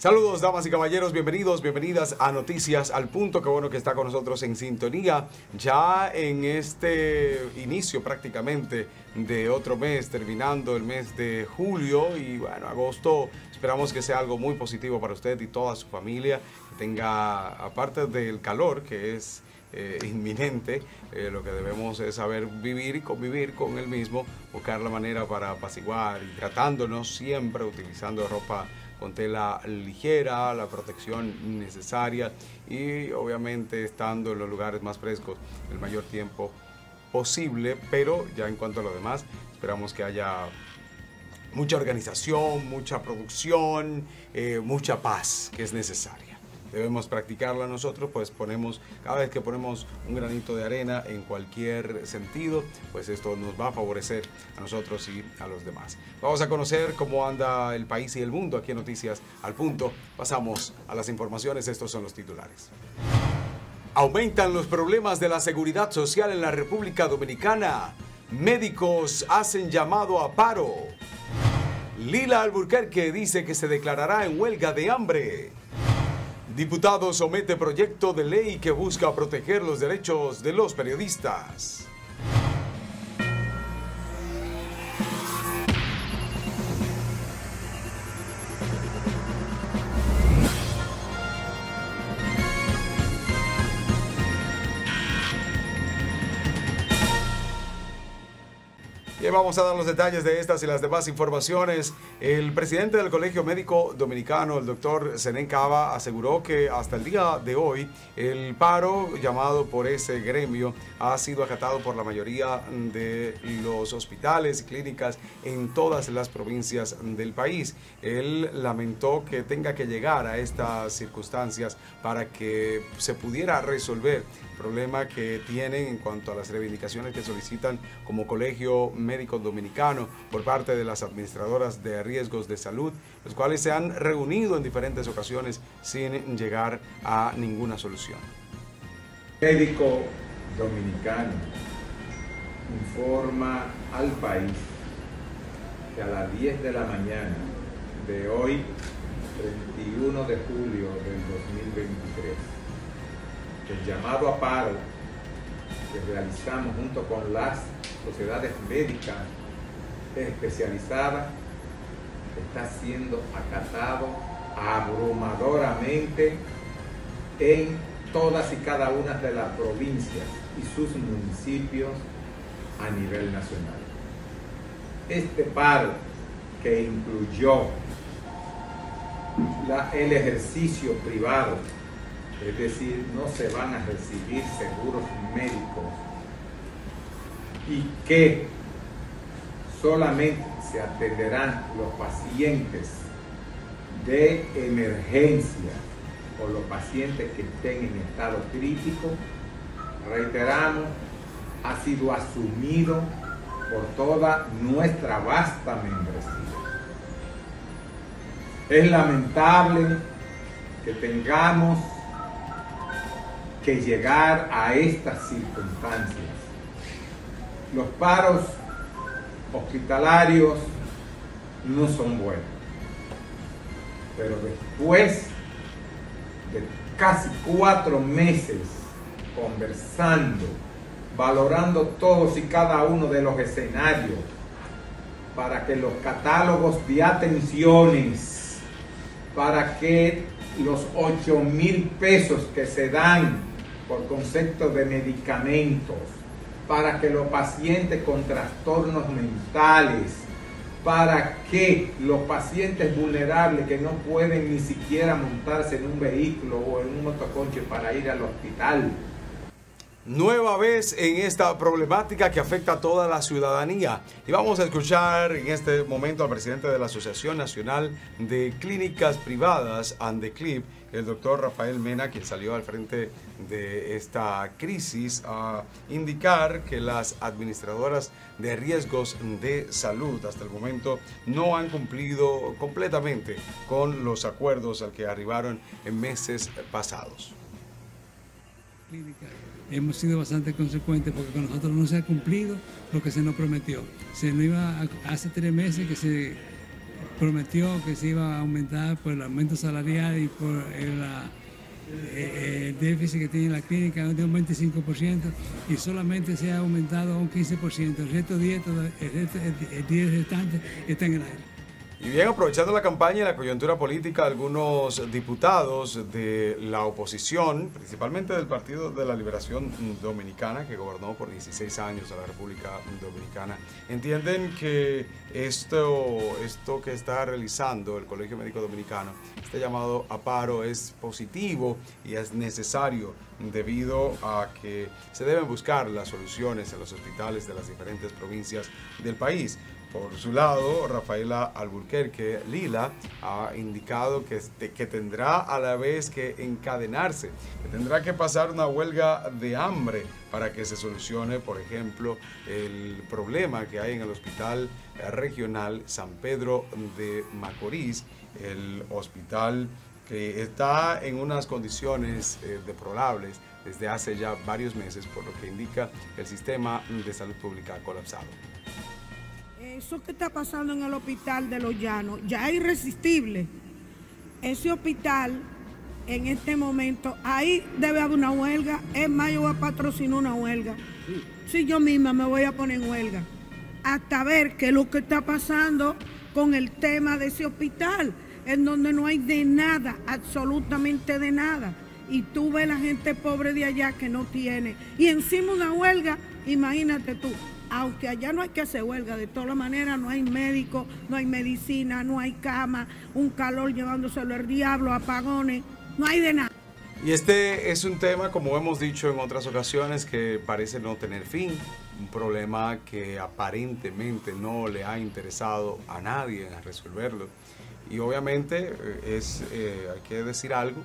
Saludos, damas y caballeros, bienvenidos, bienvenidas a Noticias al Punto. Qué bueno que está con nosotros en sintonía ya en este inicio prácticamente de otro mes, terminando el mes de julio y bueno, agosto. Esperamos que sea algo muy positivo para usted y toda su familia, que tenga, aparte del calor que es inminente, lo que debemos es saber vivir y convivir con el mismo, buscar la manera para apaciguar, hidratándonos siempre, utilizando ropa con tela ligera, la protección necesaria y obviamente estando en los lugares más frescos el mayor tiempo posible. Pero ya en cuanto a lo demás, esperamos que haya mucha organización, mucha producción, mucha paz que es necesaria. Debemos practicarla nosotros, pues cada vez que ponemos un granito de arena en cualquier sentido, pues esto nos va a favorecer a nosotros y a los demás. Vamos a conocer cómo anda el país y el mundo aquí en Noticias al Punto. Pasamos a las informaciones, estos son los titulares. Aumentan los problemas de la seguridad social en la República Dominicana. Médicos hacen llamado a paro. Lila Alburquerque dice que se declarará en huelga de hambre. Diputado somete proyecto de ley que busca proteger los derechos de los periodistas. Y vamos a dar los detalles de estas y las demás informaciones. El presidente del Colegio Médico Dominicano, el doctor Zenén Cava, aseguró que hasta el día de hoy el paro llamado por ese gremio ha sido acatado por la mayoría de los hospitales y clínicas en todas las provincias del país. Él lamentó que tenga que llegar a estas circunstancias para que se pudiera resolver el problema que tienen en cuanto a las reivindicaciones que solicitan como Colegio Médico Dominicano por parte de las administradoras de riesgos de salud, los cuales se han reunido en diferentes ocasiones sin llegar a ninguna solución. Médico Dominicano informa al país que a las 10 de la mañana de hoy, 31 de julio del 2023, el llamado a paro que realizamos junto con las sociedades médicas especializadas está siendo acatado abrumadoramente en todas y cada una de las provincias y sus municipios a nivel nacional. Este paro, que incluyó el ejercicio privado, es decir, no se van a recibir seguros médicos y que solamente se atenderán los pacientes de emergencia o los pacientes que estén en estado crítico, reiteramos, ha sido asumido por toda nuestra vasta membresía. Es lamentable que tengamos que llegar a estas circunstancias. Los paros hospitalarios no son buenos, pero después de casi 4 meses conversando, valorando todos y cada uno de los escenarios para que los catálogos de atenciones, para que los 8,000 pesos que se dan por concepto de medicamentos, para que los pacientes con trastornos mentales, para que los pacientes vulnerables que no pueden ni siquiera montarse en un vehículo o en un motoconcho para ir al hospital. Nueva vez en esta problemática que afecta a toda la ciudadanía. Y vamos a escuchar en este momento al presidente de la Asociación Nacional de Clínicas Privadas, ANDECLIP, el doctor Rafael Mena, quien salió al frente de esta crisis a indicar que las administradoras de riesgos de salud hasta el momento no han cumplido completamente con los acuerdos al que arribaron en meses pasados. Hemos sido bastante consecuentes porque con nosotros no se ha cumplido lo que se nos prometió. Se nos iba hace 3 meses que se prometió que se iba a aumentar por el aumento salarial y por el déficit que tiene la clínica de un 25% y solamente se ha aumentado un 15%. El resto 10 restantes está en el aire. Y bien, aprovechando la campaña y la coyuntura política, algunos diputados de la oposición, principalmente del Partido de la Liberación Dominicana, que gobernó por 16 años a la República Dominicana, entienden que esto que está realizando el Colegio Médico Dominicano, este llamado a paro, es positivo y es necesario debido a que se deben buscar las soluciones en los hospitales de las diferentes provincias del país. Por su lado, Rafaela Alburquerque Lila ha indicado que tendrá a la vez que encadenarse, que tendrá que pasar una huelga de hambre para que se solucione, por ejemplo, el problema que hay en el Hospital Regional San Pedro de Macorís, el hospital que está en unas condiciones deplorables desde hace ya varios meses, por lo que indica el sistema de salud pública colapsado. Eso que está pasando en el hospital de Los Llanos ya es irresistible. Ese hospital, en este momento, ahí debe haber una huelga. Es más, yo voy a patrocinar una huelga. Sí, yo misma me voy a poner en huelga. Hasta ver qué es lo que está pasando con el tema de ese hospital, en donde no hay de nada, absolutamente de nada. Y tú ves la gente pobre de allá que no tiene. Y encima una huelga, imagínate tú. Aunque allá no hay que hacer huelga, de todas maneras no hay médico, no hay medicina, no hay cama, un calor llevándoselo el diablo, apagones, no hay de nada. Y este es un tema, como hemos dicho en otras ocasiones, que parece no tener fin, un problema que aparentemente no le ha interesado a nadie en resolverlo. Y obviamente hay que decir algo.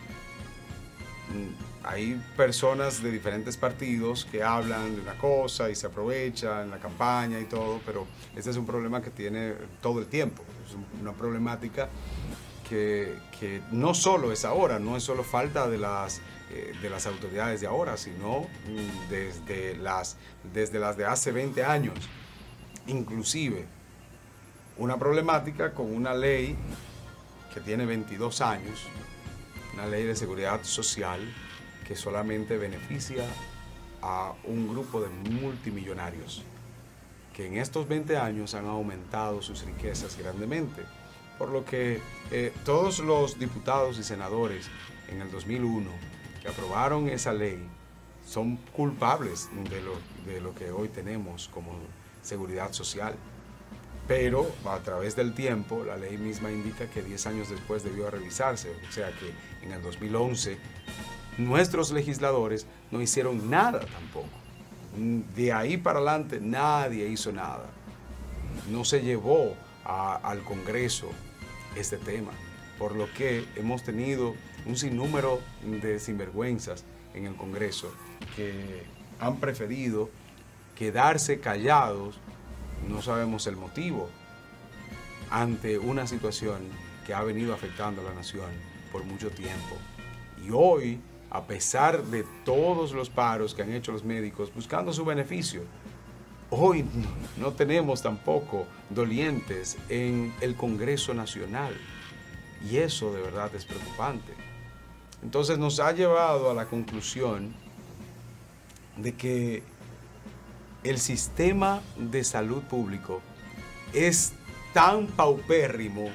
Hay personas de diferentes partidos que hablan de una cosa y se aprovechan en la campaña y todo, pero este es un problema que tiene todo el tiempo. Es una problemática que no solo es ahora, no es solo falta de las autoridades de ahora, sino desde las de hace 20 años. Inclusive, una problemática con una ley que tiene 22 años, una ley de seguridad social que solamente beneficia a un grupo de multimillonarios que en estos 20 años han aumentado sus riquezas grandemente, por lo que todos los diputados y senadores en el 2001 que aprobaron esa ley son culpables de lo que hoy tenemos como seguridad social. Pero a través del tiempo, la ley misma indica que 10 años después debió revisarse. O sea que en el 2011 nuestros legisladores no hicieron nada tampoco. De ahí para adelante nadie hizo nada. No se llevó al Congreso este tema. Por lo que hemos tenido un sinnúmero de sinvergüenzas en el Congreso que han preferido quedarse callados. No sabemos el motivo ante una situación que ha venido afectando a la nación por mucho tiempo. Y hoy, a pesar de todos los paros que han hecho los médicos buscando su beneficio, hoy no tenemos tampoco dolientes en el Congreso Nacional. Y eso de verdad es preocupante. Entonces nos ha llevado a la conclusión de que el sistema de salud público es tan paupérrimo,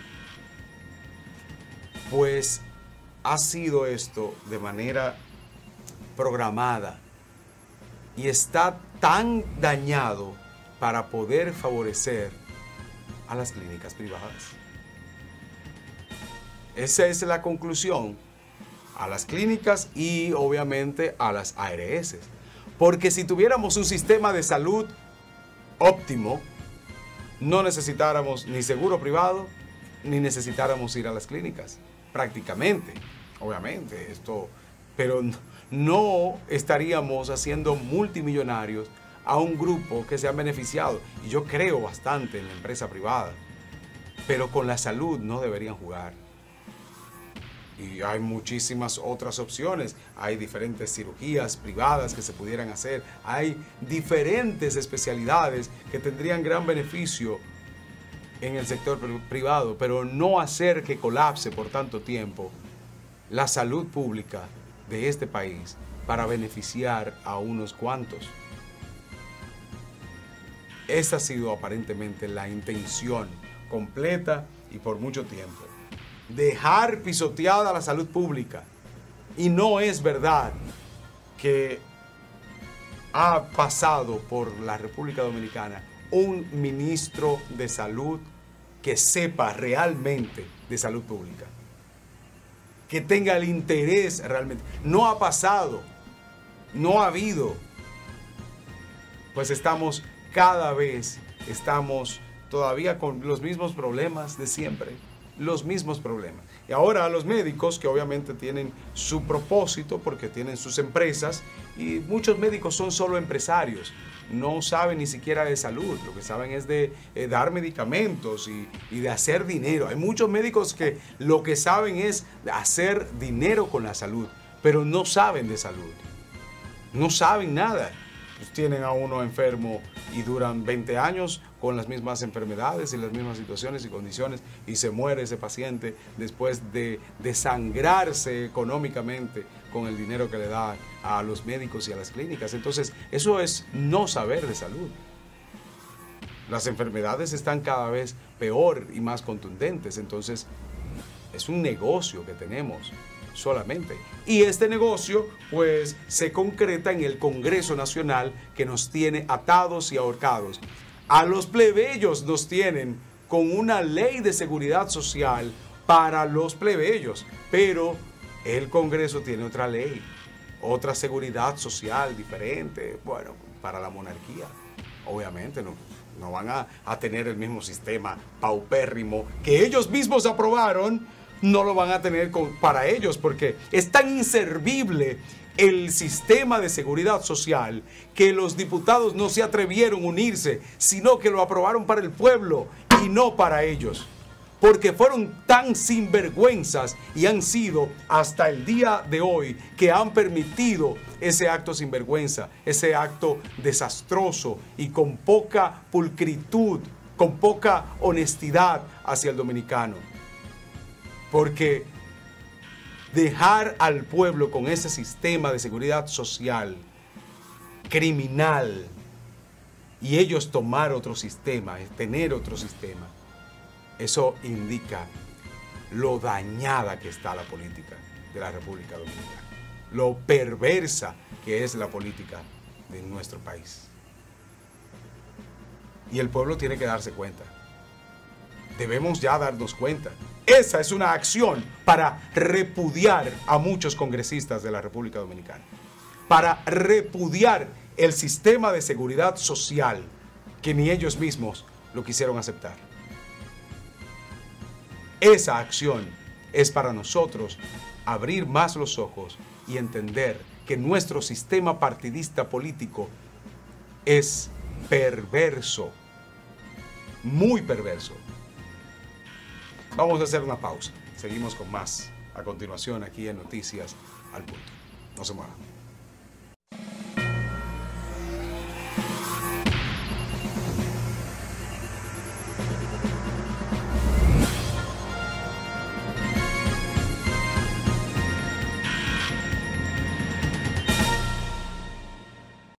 pues ha sido esto de manera programada y está tan dañado para poder favorecer a las clínicas privadas. Esa es la conclusión, a las clínicas y obviamente a las ARS. Porque si tuviéramos un sistema de salud óptimo, no necesitáramos ni seguro privado, ni necesitáramos ir a las clínicas, prácticamente, obviamente, pero no estaríamos haciendo multimillonarios a un grupo que se ha beneficiado. Y yo creo bastante en la empresa privada, pero con la salud no deberían jugar. Y hay muchísimas otras opciones, hay diferentes cirugías privadas que se pudieran hacer, hay diferentes especialidades que tendrían gran beneficio en el sector privado, pero no hacer que colapse por tanto tiempo la salud pública de este país para beneficiar a unos cuantos. Esa ha sido aparentemente la intención completa y por mucho tiempo. Dejar pisoteada la salud pública. Y no es verdad que ha pasado por la República Dominicana un ministro de salud que sepa realmente de salud pública, que tenga el interés realmente. No ha pasado, no ha habido. Pues cada vez estamos todavía con los mismos problemas de siempre, los mismos problemas. Y ahora los médicos, que obviamente tienen su propósito porque tienen sus empresas, y muchos médicos son solo empresarios, no saben ni siquiera de salud, lo que saben es de dar medicamentos y de hacer dinero. Hay muchos médicos que lo que saben es hacer dinero con la salud, pero no saben de salud, no saben nada. Pues tienen a uno enfermo y duran 20 años con las mismas enfermedades y las mismas situaciones y condiciones, y se muere ese paciente después de desangrarse económicamente con el dinero que le da a los médicos y a las clínicas. Entonces, eso es no saber de salud. Las enfermedades están cada vez peor y más contundentes, entonces es un negocio que tenemos solamente. Y este negocio pues se concreta en el Congreso Nacional, que nos tiene atados y ahorcados. A los plebeyos nos tienen con una ley de seguridad social para los plebeyos, pero el Congreso tiene otra ley, otra seguridad social diferente, bueno, para la monarquía. Obviamente no van a tener el mismo sistema paupérrimo que ellos mismos aprobaron. No lo van a tener para ellos, porque es tan inservible el sistema de seguridad social que los diputados no se atrevieron a unirse, sino que lo aprobaron para el pueblo y no para ellos, porque fueron tan sinvergüenzas y han sido hasta el día de hoy que han permitido ese acto sinvergüenza, ese acto desastroso y con poca pulcritud, con poca honestidad hacia el dominicano. Porque dejar al pueblo con ese sistema de seguridad social criminal y ellos tomar otro sistema, tener otro sistema, eso indica lo dañada que está la política de la República Dominicana, lo perversa que es la política de nuestro país. Y el pueblo tiene que darse cuenta. Debemos ya darnos cuenta. Esa es una acción para repudiar a muchos congresistas de la República Dominicana, para repudiar el sistema de seguridad social que ni ellos mismos lo quisieron aceptar. Esa acción es para nosotros abrir más los ojos y entender que nuestro sistema partidista político es perverso, muy perverso. Vamos a hacer una pausa. Seguimos con más a continuación aquí en Noticias al Punto. No se muevan.